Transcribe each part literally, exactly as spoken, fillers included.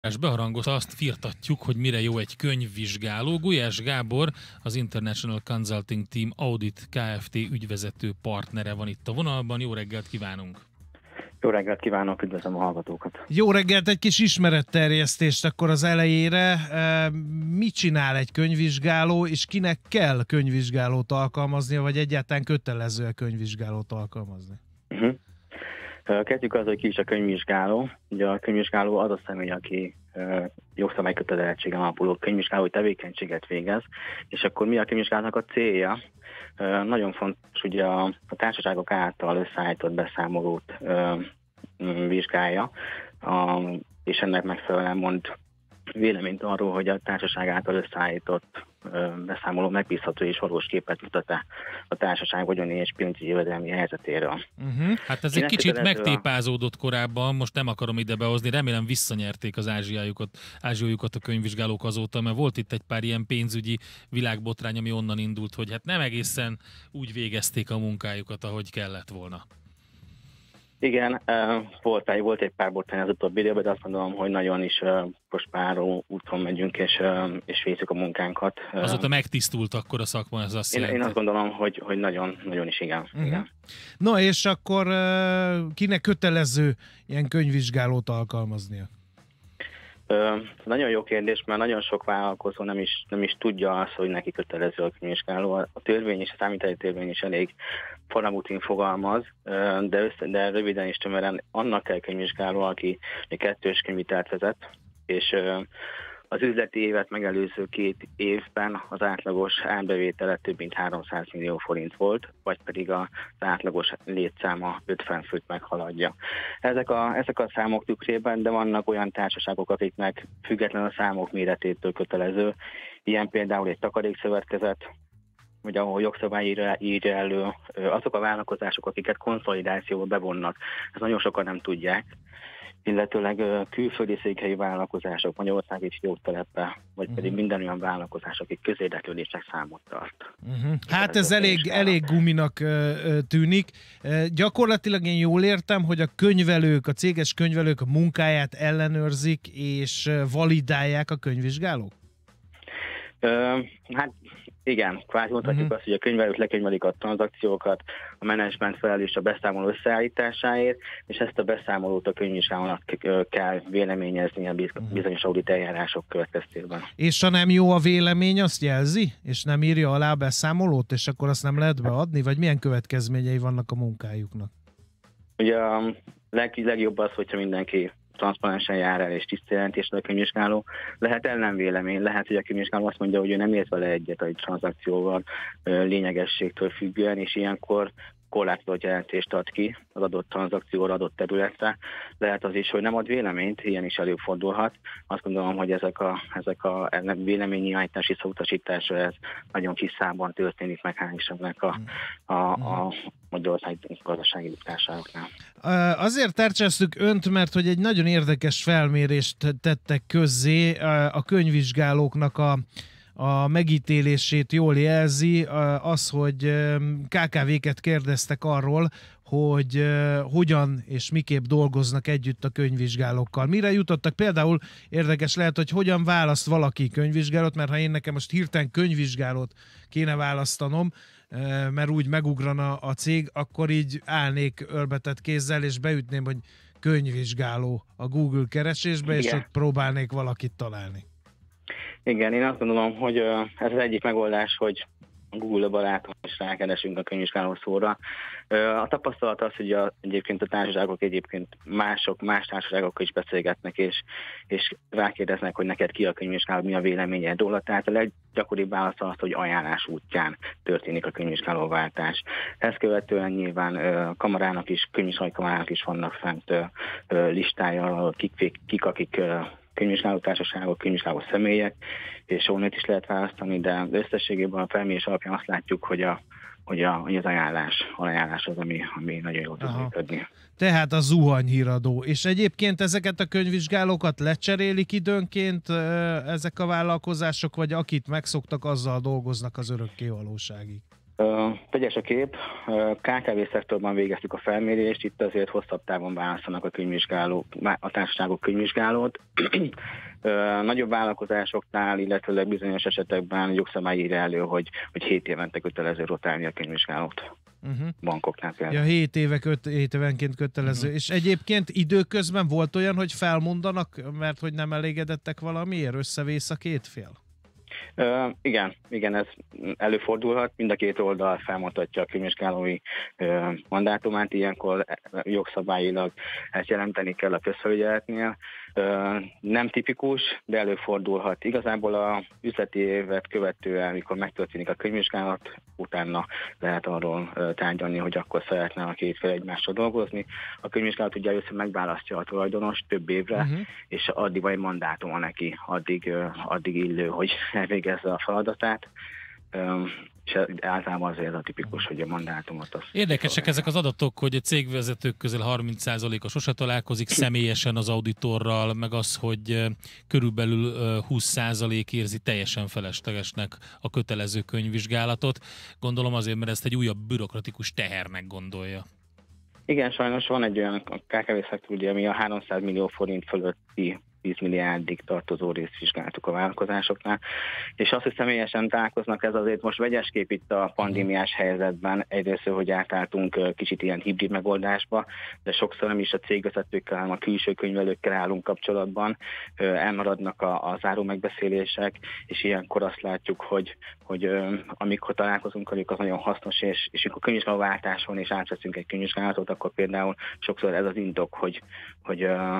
Beharangozta, azt firtatjuk, hogy mire jó egy könyvvizsgáló. Gulyás Gábor, az International Consulting Team Audit Kft. Ügyvezető partnere van itt a vonalban. Jó reggelt kívánunk! Jó reggelt kívánok, üdvözlöm a hallgatókat! Jó reggelt, egy kis ismeretterjesztést akkor az elejére. Mit csinál egy könyvvizsgáló, és kinek kell könyvvizsgálót alkalmaznia, vagy egyáltalán kötelező a könyvvizsgálót alkalmazni? Uh-huh. Kezdjük azzal, hogy ki is a könyvvizsgáló. Ugye a könyvvizsgáló az a személy, aki uh, jogszabálykötelezettségen alapuló könyvvizsgálói tevékenységet végez, és akkor mi a könyvvizsgálatnak a célja? Uh, nagyon fontos, ugye a, a társaságok által összeállított beszámolót uh, vizsgálja, uh, és ennek megfelelően mond véleményt arról, hogy a társaság által összeállított beszámoló megbízható és valós képet mutat-e a társaság vagyoni és pénzügyi jövedelmi helyzetéről. Uh-huh. Hát ez Én egy kicsit megtépázódott korábban, most nem akarom ide behozni, remélem visszanyerték az ázsiájukat, ázsiójukat a könyvvizsgálók azóta, mert volt itt egy pár ilyen pénzügyi világbotrány, ami onnan indult, hogy hát nem egészen úgy végezték a munkájukat, ahogy kellett volna. Igen, volt, volt egy pár botrány az utóbbi időben, de azt gondolom, hogy nagyon is prospáró úton megyünk, és, és végezzük a munkánkat. Azóta megtisztult akkor a szakma, ez azt én, jelenti. Én azt gondolom, hogy, hogy nagyon, nagyon is igen. Uh-huh. igen. No, és akkor kinek kötelező ilyen könyvvizsgálót alkalmaznia? Uh, nagyon jó kérdés, mert nagyon sok vállalkozó nem is, nem is tudja azt, hogy neki kötelező a könyvvizsgáló. A törvény és a számviteli törvény is elég faramutin fogalmaz, uh, de, össze, de röviden és tömören annak kell könyvvizsgáló, aki egy kettős könyvvitelt vezet, és uh, az üzleti évet megelőző két évben az átlagos árbevétele több mint háromszáz millió forint volt, vagy pedig az átlagos létszáma ötven főt meghaladja. Ezek a, ezek a számok tükrében, de vannak olyan társaságok, akiknek független a számok méretétől kötelező, ilyen például egy takarékszövetkezet, vagy ahol jogszabály írja, írja elő, azok a vállalkozások, akiket konszolidációba bevonnak. Ezt nagyon sokan nem tudják, illetőleg külföldi székhelyű vállalkozások, Magyarországi jogtelepe, vagy uh-huh. pedig minden olyan vállalkozás, akik közérdeklődésnek számot tart. Uh-huh. Hát ez elég, elég guminak uh, tűnik. Uh, gyakorlatilag én jól értem, hogy a könyvelők, a céges könyvelők a munkáját ellenőrzik és validálják a könyvvizsgálók? Uh, hát igen, kvázi mondhatjuk uh-huh. azt, hogy a könyvelők lekönyvelik a tranzakciókat, a menedzsment felelős a beszámoló összeállításáért, és ezt a beszámolót a könyvvizsgálónak kell véleményezni a bizonyos audit eljárások következtében. És ha nem jó a vélemény, azt jelzi? És nem írja alá a beszámolót, és akkor azt nem lehet beadni? Vagy milyen következményei vannak a munkájuknak? Ugye a leg, legjobb az, hogyha mindenki transzparensen jár el és tiszta jelentésre a könyvvizsgáló. Lehet ellenvélemény, lehet, hogy a könyvvizsgáló azt mondja, hogy ő nem ért vele egyet a tranzakcióval lényegességtől függően, és ilyenkor korlátozott jelentést ad ki az adott tranzakcióra, adott területre. Lehet az is, hogy nem ad véleményt, ilyen is előfordulhat. Azt gondolom, hogy ezek a, ezek a véleményi állítási szóutasításra ez nagyon kis számban történik meg, hál' Istennek a, a, a Magyarországi gazdasági társaságoknál. Azért tárcsáztuk önt, mert hogy egy nagyon érdekes felmérést tettek közzé a könyvvizsgálóknak a a megítélését jól jelzi az, hogy ká ká vé-ket kérdeztek arról, hogy hogyan és miképp dolgoznak együtt a könyvvizsgálókkal. Mire jutottak? Például érdekes lehet, hogy hogyan választ valaki könyvvizsgálót, mert ha én nekem most hirtelen könyvvizsgálót kéne választanom, mert úgy megugrana a cég, akkor így állnék ölbetett kézzel, és beütném, hogy könyvvizsgáló a Google keresésbe, és ott próbálnék valakit találni. Igen, én azt gondolom, hogy ez az egyik megoldás, hogy a Google baráton is rákeresünk a könyvvizsgáló szóra. A tapasztalat az, hogy a, egyébként a társaságok egyébként mások, más társaságokkal is beszélgetnek, és, és rákérdeznek, hogy neked ki a könyvvizsgáló, mi a véleményed róla. Tehát a leggyakoribb válasz az, hogy ajánlás útján történik a könyvvizsgálóváltás. Ezt követően nyilván a kamarának is, könyvvizsgálói kamarának is vannak fent listája, kik, kik akik könyvvizsgáló társaságok, könyvvizsgáló személyek, és onnét is lehet választani, de összességében a felmérés alapján azt látjuk, hogy, a, hogy, a, hogy az ajánlás, ajánlás az, ami, ami nagyon jól tud működni. Tehát a zuhanyhíradó. És egyébként ezeket a könyvvizsgálókat lecserélik időnként ezek a vállalkozások, vagy akit megszoktak, azzal dolgoznak az örökké valóságig? Tegyes a kép, ká ká vé szektorban végeztük a felmérést, itt azért hosszabb távon választanak a könyvvizsgálók, a társaságok könyvvizsgálót. Nagyobb vállalkozásoknál, illetve bizonyos esetekben jogszabály ír elő, hogy, hogy hét évente kötelező rotálni a könyvvizsgálót. Uh-huh. Bankoknál például. Ja, hét évek, öt évenként kötelező. Uh-huh. És egyébként időközben volt olyan, hogy felmondanak, mert hogy nem elégedettek valamiért, összevész a két fél? Uh, igen, igen, ez előfordulhat, mind a két oldal felmutatja a könyvvizsgálói uh, mandátumát, ilyenkor jogszabályilag ezt jelenteni kell a közfelügyeletnél. Uh, nem tipikus, de előfordulhat. Igazából a üzleti évet követően, amikor megtörténik a könyvvizsgálat, utána lehet arról uh, tárgyalni, hogy akkor szeretne a két fél egymással dolgozni. A könyvvizsgálat ugye először megválasztja a tulajdonost több évre, uh-huh. és addig van egy mandátuma neki, addig, uh, addig illő, hogy elvégezze a feladatát. Um, és általában azért a tipikus, hogy a mandátumot... Az Érdekesek ezek az adatok, hogy a cégvezetők közül harminc százaléka sose találkozik személyesen az auditorral, meg az, hogy körülbelül húsz százalék érzi teljesen feleslegesnek a kötelező könyvvizsgálatot. Gondolom azért, mert ezt egy újabb bürokratikus tehernek gondolja. Igen, sajnos van egy olyan ká ká vé szektor, ugye, ami a háromszáz millió forint fölötti tíz milliárdig tartozó részt vizsgáltuk a vállalkozásoknál, és azt, hogy személyesen találkoznak, ez azért most vegyes kép itt a pandémiás helyzetben. Egyrészt, hogy átálltunk kicsit ilyen hibrid megoldásba, de sokszor nem is a cégvezetőkkel, hanem a külső könyvelőkkel állunk kapcsolatban, elmaradnak a, a záró megbeszélések, és ilyenkor azt látjuk, hogy, hogy amikor találkozunk velük, az nagyon hasznos, és, és amikor könyvvizsgálóváltáson és átveszünk egy könyvvizsgálatot, akkor például sokszor ez az indok, hogy, hogy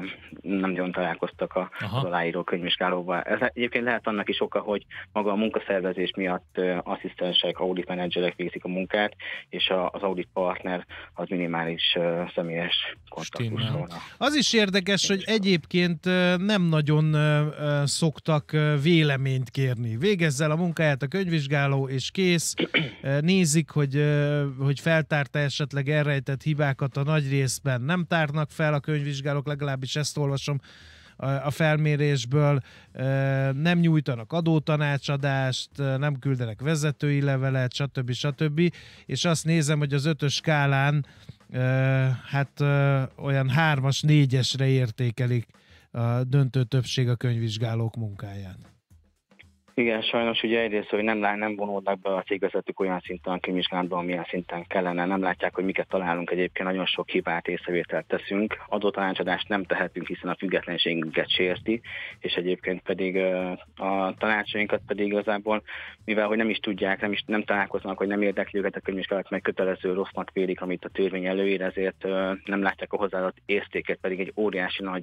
nem nagyon találkoztak a, az aláíró könyvvizsgálóval. Ez egyébként lehet annak is oka, hogy maga a munkaszervezés miatt asszisztensek, audit menedzserek végzik a munkát, és a, az audit partner az minimális uh, személyes kontaktus volna. Az is érdekes, hogy egyébként nem nagyon uh, szoktak véleményt kérni. Végezz el a munkáját a könyvvizsgáló, és kész. Nézik, hogy, uh, hogy feltárta esetleg elrejtett hibákat, a nagy részben nem tárnak fel a könyvvizsgálók, legalábbis ezt olvasom a felmérésből, nem nyújtanak adótanácsadást, nem küldenek vezetői levelet, stb. stb. És azt nézem, hogy az ötös skálán hát olyan hármas, négyesre értékelik a döntő többség a könyvvizsgálók munkáját. Igen, sajnos ugye egyrészt, hogy nem, nem vonódnak be a cégvezetők olyan szinten a könyvvizsgálatban, milyen szinten kellene, nem látják, hogy miket találunk, egyébként nagyon sok hibát, észrevételt teszünk, adótanácsadást nem tehetünk, hiszen a függetlenségünket sérti, és egyébként pedig a tanácsainkat pedig igazából, mivel hogy nem is tudják, nem is nem találkoznak, hogy nem érdekli őket a könyvvizsgálat, meg kötelező rossznak vélik, amit a törvény előír, ezért nem látják a hozzáadott értéket, pedig egy óriási nagy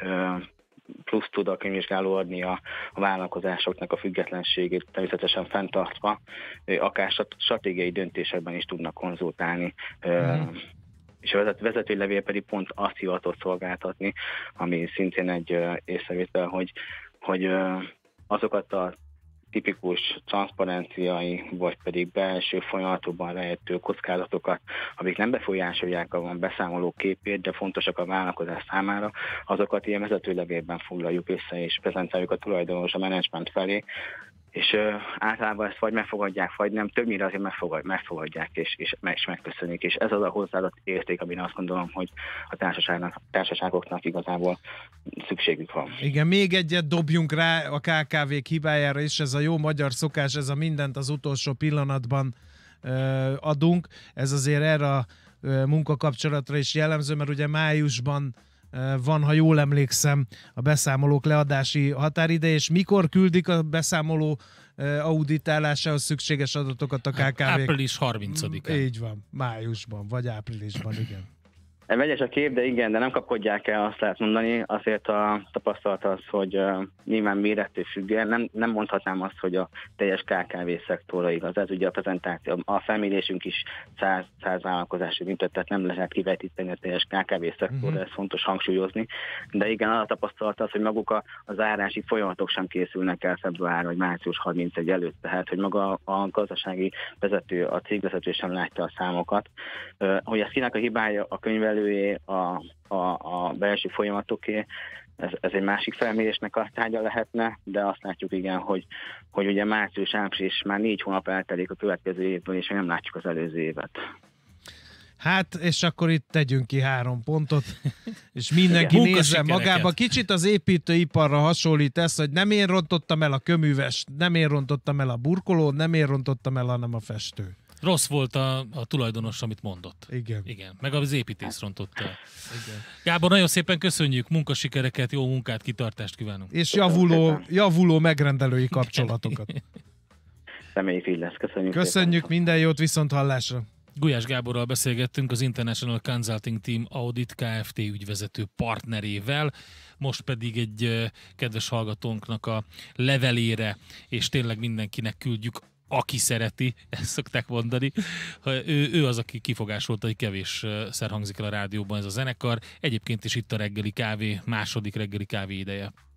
plusz tud a könyvvizsgáló adni a, a vállalkozásoknak a függetlenségét, természetesen fenntartva, akár stratégiai döntésekben is tudnak konzultálni, mm. és a vezetői levél pedig pont azt hivatott szolgáltatni, ami szintén egy észrevétel, hogy, hogy azokat a tipikus transzparenciai, vagy pedig belső folyamatokban rejtő kockázatokat, amik nem befolyásolják a beszámoló képét, de fontosak a vállalkozás számára, azokat ilyen vezetőlevélben foglaljuk össze, és prezentáljuk a tulajdonos, a menedzsment felé, és uh, általában ezt vagy megfogadják, vagy nem, többnyire azért megfogad, megfogadják, és, és, és megköszönik, és ez az a hozzáadott érték, amin azt gondolom, hogy a társaságnak, társaságoknak igazából szükségük van. Igen, még egyet dobjunk rá a ká ká vék hibájára is, ez a jó magyar szokás, ez a mindent az utolsó pillanatban uh, adunk, ez azért erre a uh, munkakapcsolatra is jellemző, mert ugye májusban van, ha jól emlékszem, a beszámolók leadási határideje, és mikor küldik a beszámoló auditálásához szükséges adatokat a ká ká vék? április harmincadikán. Így van, májusban, vagy áprilisban, igen. Vegyes a kép, de igen, de nem kapkodják el, azt lehet mondani. Azért a tapasztalat az, hogy uh, nyilván mérettől függően, nem, nem mondhatnám azt, hogy a teljes ká ká vé szektorra igaz. Ez ugye a prezentáció, a felmérésünk is száz, száz vállalkozási műtött, tehát nem lehet kivetíteni a teljes ká ká vé szektorra, uh-huh. ez fontos hangsúlyozni. De igen, a tapasztalat az, hogy maguk a, a zárási folyamatok sem készülnek el február vagy március harmincegy előtt, tehát hogy maga a gazdasági vezető, a cégvezető sem látja a számokat. Uh, hogy ez kinek a hibája, a könyvelő A, a, a belső folyamatoké, ez, ez egy másik felmérésnek a tárgya lehetne, de azt látjuk igen, hogy, hogy ugye március, április már négy hónap eltelik a következő évből, és nem látjuk az előző évet. Hát, és akkor itt tegyünk ki három pontot, és mindenki Igen. nézze magába. Kicsit az építőiparra hasonlít ez, hogy nem én rontottam el a köművest, nem én rontottam el a burkolót, nem én rontottam el, hanem a festő. Rossz volt a, a tulajdonos, amit mondott. Igen. Igen. Meg az építész rontott el. Igen. Gábor, nagyon szépen köszönjük, munkasikereket, jó munkát, kitartást kívánunk. És javuló, javuló megrendelői kapcsolatokat. Reméljük így lesz. Köszönjük. Köszönjük, szépen. Minden jót, viszont hallásra. Gulyás Gáborral beszélgettünk, az International Consulting Team Audit Kft. Ügyvezető partnerével, most pedig egy kedves hallgatónknak a levelére, és tényleg mindenkinek küldjük, aki szereti, ezt szokták mondani. Ő, ő az, aki kifogásolta, hogy kevésszer hangzik el a rádióban ez a zenekar. Egyébként is itt a reggeli kávé, második reggeli kávé ideje.